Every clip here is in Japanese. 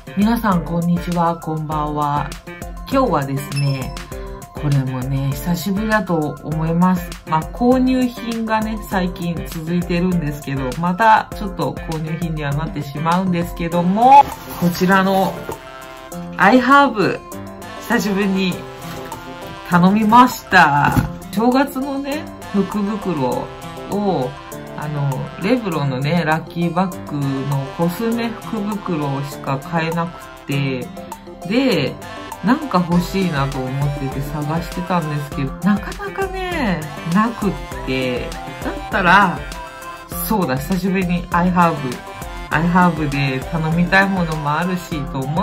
皆さんこんにちは、こんばんは。今日はですね、これもね、久しぶりだと思います。購入品がね、最近続いてるんですけど、またちょっと購入品にはなってしまうんですけども、こちらのアイハーブ、久しぶりに頼みました。正月のね、福袋を、レブロンのね、ラッキーバッグのコスメ福袋しか買えなくて、で、なんか欲しいなと思ってて探してたんですけど、なかなかね、なくって、だったら、そうだ、久しぶりにアイハーブで頼みたいものもあるし、と思って、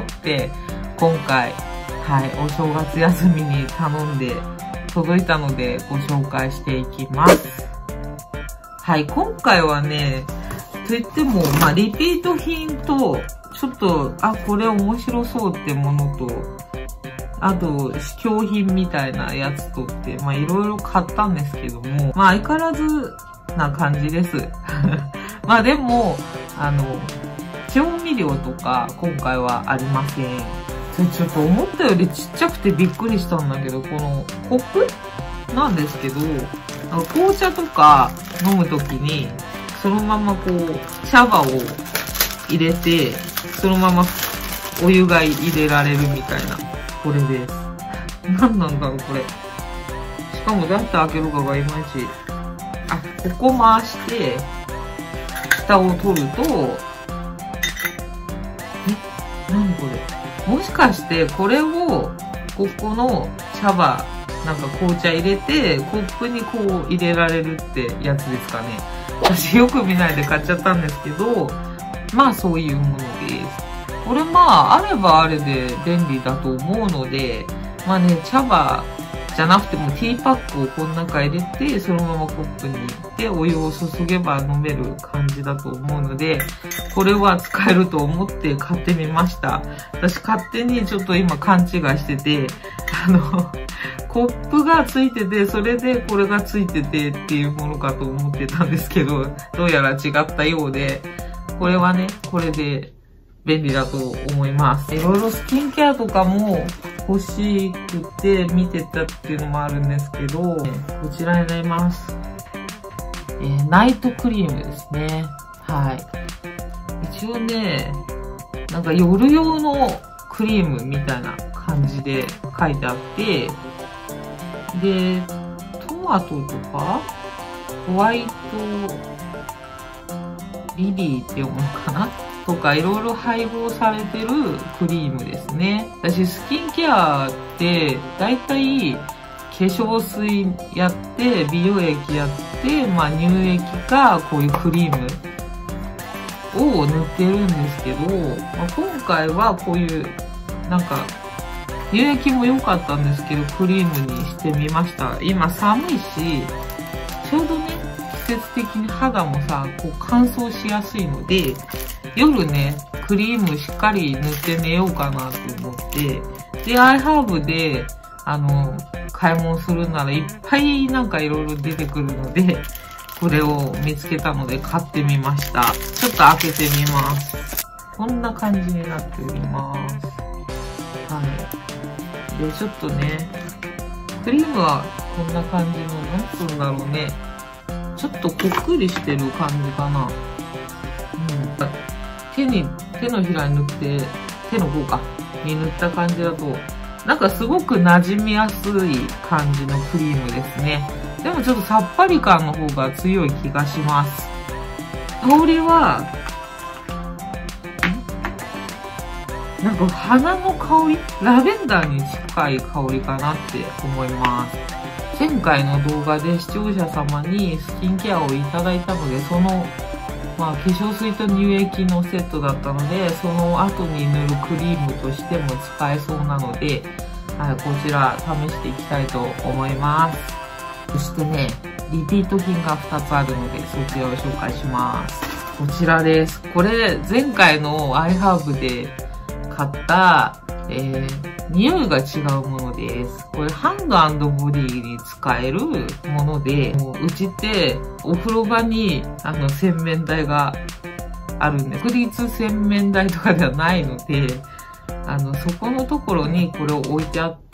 今回、お正月休みに頼んで、届いたのでご紹介していきます。今回はね、といっても、リピート品と、ちょっと、これ面白そうってものと、あと、試供品みたいなやつとって、いろいろ買ったんですけども、相変わらずな感じです。でも、調味料とか、今回はありません。ちょっと思ったよりちっちゃくてびっくりしたんだけど、このコップなんですけど、紅茶とか飲むときに、そのままこう、茶葉を入れて、そのままお湯が入れられるみたいな。これです。何なんだろう、これ。しかもどうやって開けるかがいまいち。ここ回して、蓋を取ると、何これ。もしかして、これを、ここの茶葉、なんか紅茶入れて、コップにこう入れられるってやつですかね。私よく見ないで買っちゃったんですけど、そういうものです。これあればあれで便利だと思うので、茶葉じゃなくてもティーパックをこの中入れて、そのままコップに入れてお湯を注げば飲める感じだと思うので、これは使えると思って買ってみました。私勝手にちょっと今勘違いしてて、コップがついてて、それでこれがついててっていうものかと思ってたんですけど、どうやら違ったようで、これはね、これで便利だと思います。いろいろスキンケアとかも欲しくて見てたっていうのもあるんですけど、こちらになります。ナイトクリームですね。一応ね、なんか夜用のクリームみたいな感じで書いてあって、で、トマトとか、ホワイトリリーって読むのかなとか、いろいろ配合されてるクリームですね。私、スキンケアって、だいたい化粧水やって、美容液やって、乳液か、こういうクリームを塗ってるんですけど、今回はこういう、なんか、乳液も良かったんですけど、クリームにしてみました。今寒いし、ちょうどね、季節的に肌もこう乾燥しやすいので、夜ね、クリームしっかり塗って寝ようかなと思って、で、アイハーブで、買い物するならいっぱいなんかいろいろ出てくるので、これを見つけたので買ってみました。ちょっと開けてみます。こんな感じになっております。で、ちょっとね、クリームはこんな感じの、なんつうんだろうね。ちょっとこっくりしてる感じかな。手のひらに塗って、手の方か、に塗った感じだと、なんかすごく馴染みやすい感じのクリームですね。でもちょっとさっぱり感の方が強い気がします。香りは、なんか花の香り、ラベンダーに近い香りかなって思います。前回の動画で視聴者様にスキンケアをいただいたので、その、化粧水と乳液のセットだったので、その後に塗るクリームとしても使えそうなので、こちら試していきたいと思います。そしてね、リピート品が2つあるので、そちらを紹介します。こちらです。これ、前回のアイハーブで買った、匂いが違うものです。これハンド&ボディに使えるもので、うちってお風呂場に洗面台があるんです。国立洗面台とかではないので、 そこのところにこれを置いてあって、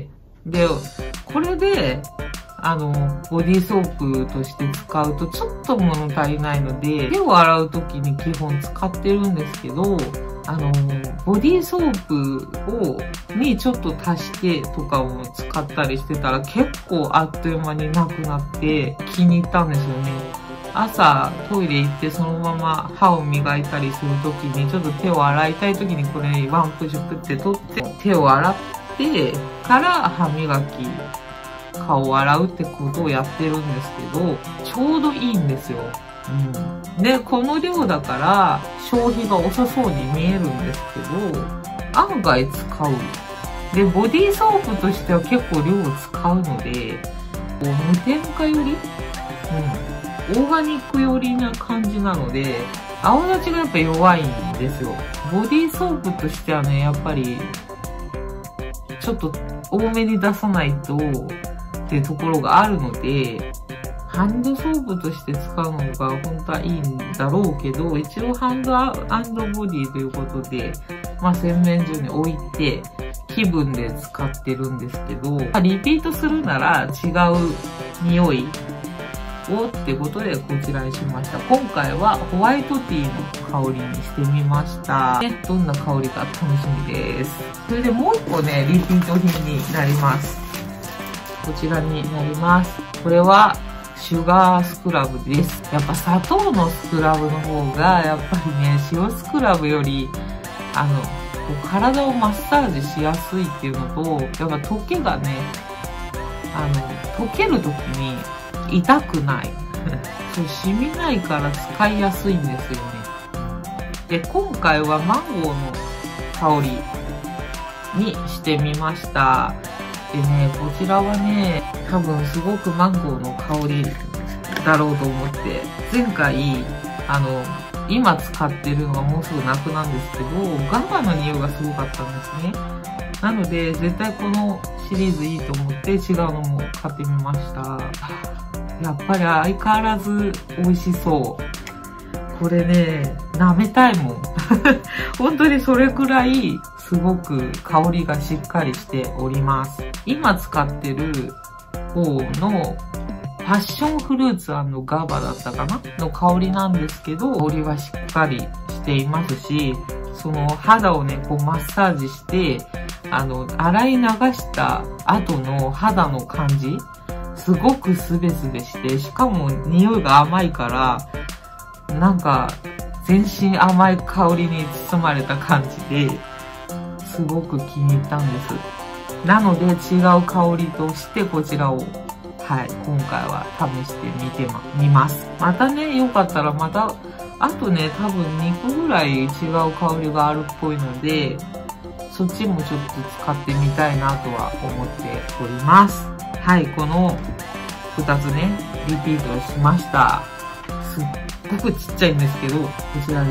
で、これで、ボディーソープとして使うとちょっと物足りないので、手を洗う時に基本使ってるんですけど、ボディーソープにちょっと足してとかを使ったりしてたら結構あっという間になくなって気に入ったんですよね。朝トイレ行ってそのまま歯を磨いたりする時にちょっと手を洗いたい時にこれにワンプッシュプって取って手を洗ってから歯磨き、顔を洗うってことをやってるんですけど、ちょうどいいんですよ。で、この量だから消費が遅そうに見えるんですけど、案外使う。で、ボディーソープとしては結構量を使うので、無添加より、オーガニック寄りな感じなので、泡立ちがやっぱ弱いんですよ。ボディーソープとしてはね、やっぱり、ちょっと多めに出さないと、っていうところがあるので、ハンドソープとして使うのが本当はいいんだろうけど、一応ハンド&ボディということで、洗面所に置いて気分で使ってるんですけど、リピートするなら違う匂いをってことでこちらにしました。今回はホワイトティーの香りにしてみました。どんな香りか楽しみです。それでもう一個ね、リピート品になります。こちらになります。これはシュガースクラブです。やっぱ砂糖のスクラブの方が、やっぱりね、塩スクラブより、体をマッサージしやすいっていうのと、やっぱ溶けがね、溶ける時に痛くない。そう、染みないから使いやすいんですよね。で、今回はマンゴーの香りにしてみました。でね、こちらはね、多分すごくマンゴーの香りだろうと思って、前回、今使ってるのがもうすぐなくなんですけど、ガバの匂いがすごかったんですね。なので、絶対このシリーズいいと思って違うのも買ってみました。やっぱり相変わらず美味しそう。これね、舐めたいもん。本当にそれくらい、すごく香りがしっかりしております。今使ってる方のパッションフルーツ&ガバだったかなの香りなんですけど、香りはしっかりしていますし、その肌をね、こうマッサージして、洗い流した後の肌の感じ、すごくスベスベして、しかも匂いが甘いから、なんか全身甘い香りに包まれた感じで、すごく気に入ったんです。なので違う香りとしてこちらを、今回は試してみます。またね、よかったらまた、あとね、多分2個ぐらい違う香りがあるっぽいので、そっちもちょっと使ってみたいなとは思っております。この2つね、リピートしました。すっごくちっちゃいんですけど、こちらです。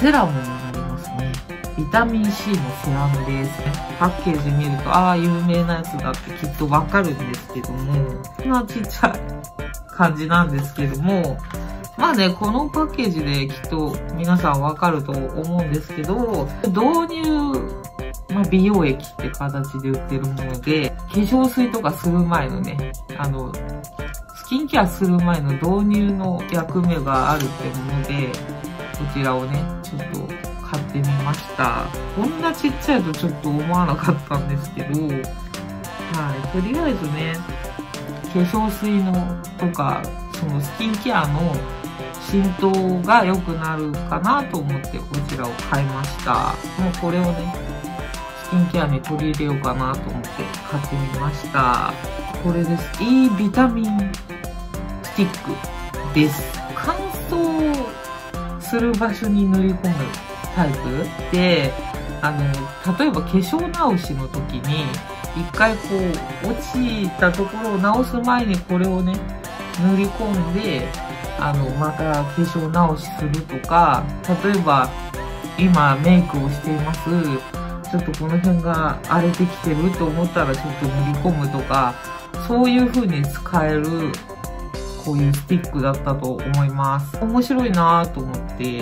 セラムになりますね。ビタミン C のセラムですね。パッケージ見ると、ああ、有名なやつだってきっとわかるんですけども、こんなちっちゃい感じなんですけども、このパッケージできっと皆さんわかると思うんですけど、導入、美容液って形で売ってるもので、化粧水とかする前のね、スキンケアする前の導入の役目があるってもので、こちらをね、ちょっと買ってみました。こんなちっちゃいとちょっと思わなかったんですけど、とりあえずね、化粧水のとか、そのスキンケアの浸透が良くなるかなと思ってこちらを買いました。もうこれをね、スキンケアに取り入れようかなと思って買ってみました。これです。E ビタミンスティックです。乾燥する場所に塗り込むタイプで、例えば化粧直しの時に、一回こう、落ちたところを直す前にこれをね、塗り込んで、また化粧直しするとか、例えば、今メイクをしています。ちょっとこの辺が荒れてきてると思ったらちょっと塗り込むとか、そういう風に使える、こういうスティックだったと思います。面白いなぁと思って、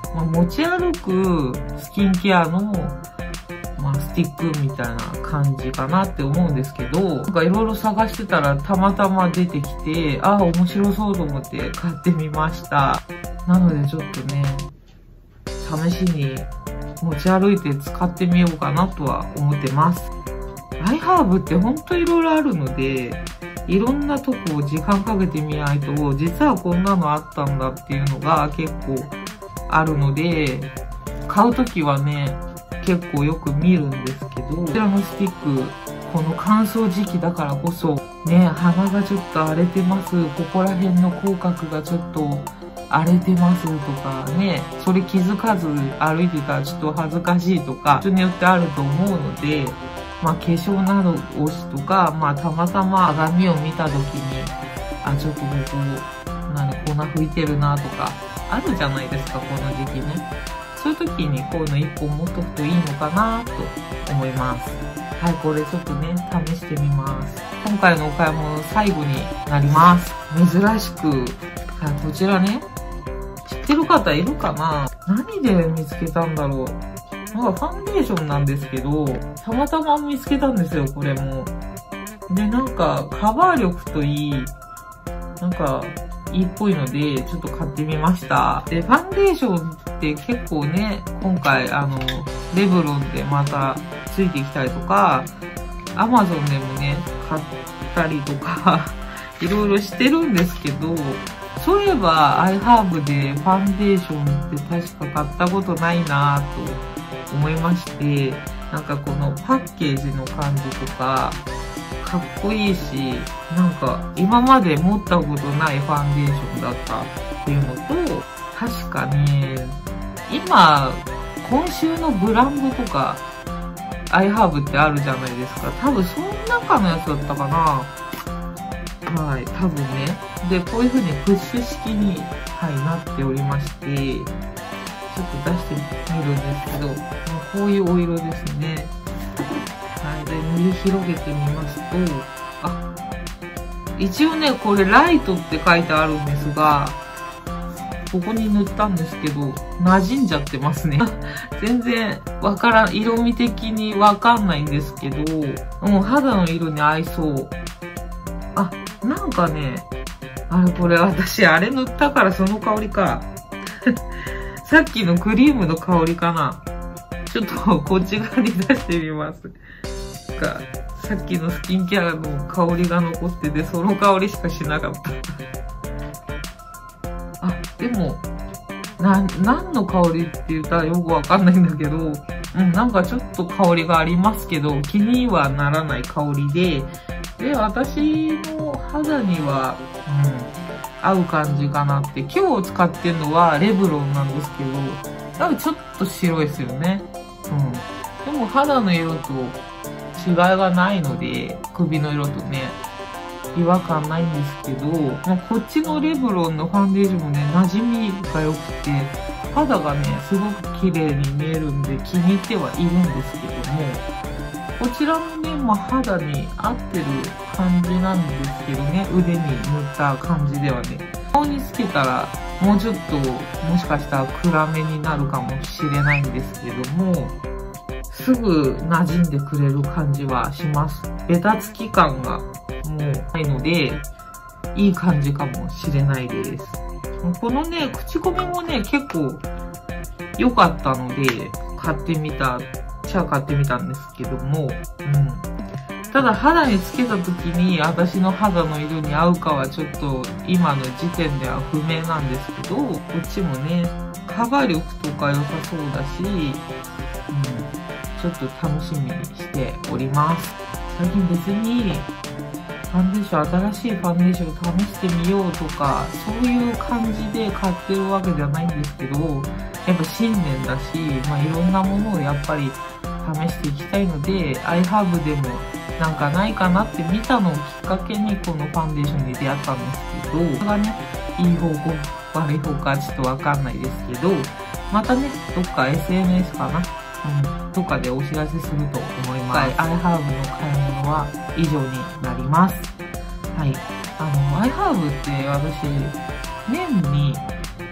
持ち歩くスキンケアの、スティックみたいな感じかなって思うんですけど、なんかいろいろ探してたらたまたま出てきて、面白そうと思って買ってみました。なのでちょっとね、試しに持ち歩いて使ってみようかなとは思ってます。アイハーブってほんといろいろあるので、いろんなとこを時間かけてみないと、実はこんなのあったんだっていうのが結構あるので、買うときはね、結構よく見るんですけど、こちらのスティック、この乾燥時期だからこそ、ね、鼻がちょっと荒れてます、ここら辺の口角がちょっと荒れてますとかね、それ気づかず歩いてたらちょっと恥ずかしいとか、人によってあると思うので、化粧などをしとか、たまたま鏡を見た時に、ちょっとここ、粉吹いてるなとか、あるじゃないですか、この時期ね。そういう時にこういうの1本持っとくといいのかなと思います。はい、これちょっとね、試してみます。今回のお買い物最後になります。珍しく、こちらね、知ってる方いるかな？何で見つけたんだろう。なんかファンデーションなんですけど、たまたま見つけたんですよ、これも。で、なんかカバー力といい、なんかいいっぽいので、ちょっと買ってみました。で、ファンデーションって結構ね、今回レブロンでまたついてきたりとか、アマゾンでもね、買ったりとか、いろいろしてるんですけど、そういえば、アイハーブでファンデーションって確か買ったことないなぁと思いまして、なんかこのパッケージの感じとか、かっこいいし、なんか今まで持ったことないファンデーションだったっていうのと、確かね、今週のブランドとか、アイハーブってあるじゃないですか。多分その中のやつだったかな。はい、多分ね。で、こういう風にプッシュ式に、なっておりまして、ちょっと出してみるんですけど、こういうお色ですね。はい、で、塗り広げてみますと、一応ね、これライトって書いてあるんですが、ここに塗ったんですけど、馴染んじゃってますね。全然色味的にわかんないんですけど、もう肌の色に合いそう。なんかね、これ私、あれ塗ったからその香りか。さっきのクリームの香りかな。ちょっとこっち側に出してみます。さっきのスキンケアの香りが残ってて、その香りしかしなかった。でも、何の香りって言ったらよくわかんないんだけど、なんかちょっと香りがありますけど、気にはならない香りで、私の肌には、合う感じかなって。今日使ってるのはレブロンなんですけど、なんかちょっと白いですよね。でも肌の色と違いがないので、首の色とね、違和感ないんですけど、こっちのレブロンのファンデーションもね、馴染みが良くて、肌がね、すごく綺麗に見えるんで気に入ってはいるんですけども、こちらもね、肌に合ってる感じなんですけどね、腕に塗った感じではね。顔につけたら、もうちょっと、もしかしたら暗めになるかもしれないんですけども、すぐ馴染んでくれる感じはします。ベタつき感がもうないので、いい感じかもしれないです。このね、口コミもね、結構良かったので、買ってみたんですけども、ただ肌につけた時に私の肌の色に合うかはちょっと今の時点では不明なんですけど、こっちもね、カバー力とか良さそうだし、ちょっと楽しみにしております。最近別にファンデーション、新しいファンデーションを試してみようとか、そういう感じで買ってるわけじゃないんですけど、やっぱ新年だし、いろんなものをやっぱり試していきたいので、アイハーブでもなんかないかなって見たのをきっかけにこのファンデーションに出会ったんですけど、それがね、いい方向、悪い方向はちょっとわかんないですけど、またね、どっか SNS かな、とかでお知らせすると思います。アイハーブの買い物は以上になります。はい。アイハーブって私、年に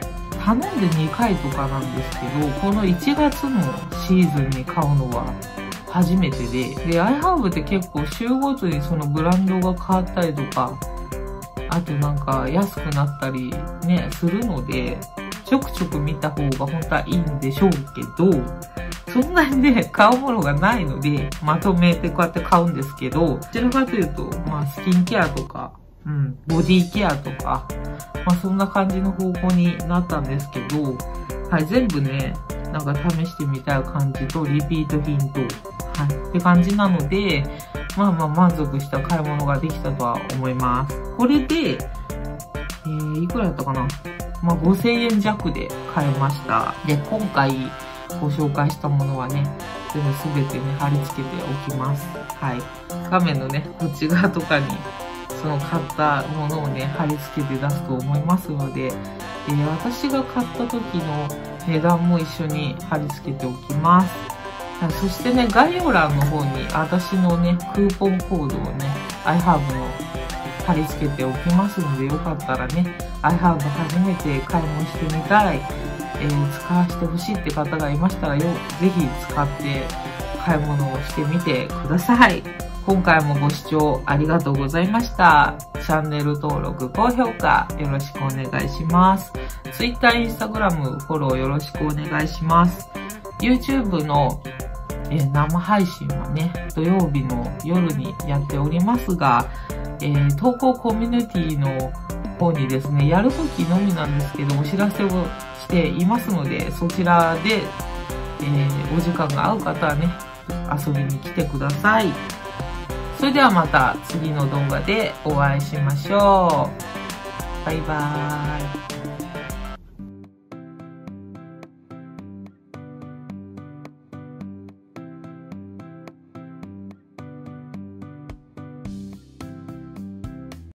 頼んで2回とかなんですけど、この1月のシーズンに買うのは初めてで、iHerb って結構週ごとにそのブランドが変わったりとか、あとなんか安くなったりね、するので、ちょくちょく見た方が本当はいいんでしょうけど、そんなにね、買うものがないので、まとめてこうやって買うんですけど、どちらかというと、まあスキンケアとか、ボディケアとか、まあそんな感じの方向になったんですけど、はい、全部ね、なんか試してみたい感じと、リピート品と、はい、って感じなので、まあまあ満足した買い物ができたとは思います。これで、いくらだったかな？まあ5000円弱で買いました。で、今回ご紹介したものはね、全てね、貼り付けておきます。はい。画面のね、こっち側とかに、その買ったものをね、貼り付けて出すと思いますので、私が買った時の値段も一緒に貼り付けておきます。そしてね、概要欄の方に私のね、クーポンコードをね、iHerb の貼り付けておきますので、よかったらね、iHerb 初めて買い物してみたい、使わせてほしいって方がいましたらぜひ使って買い物をしてみてください。今回もご視聴ありがとうございました。チャンネル登録、高評価よろしくお願いします。Twitter、Instagram フォローよろしくお願いします。YouTube の生配信はね、土曜日の夜にやっておりますが、投稿コミュニティの方にですね、やるときのみなんですけど、お知らせをしていますので、そちらで、お時間が合う方はね、遊びに来てください。それではまた次の動画でお会いしましょう。バイバーイ。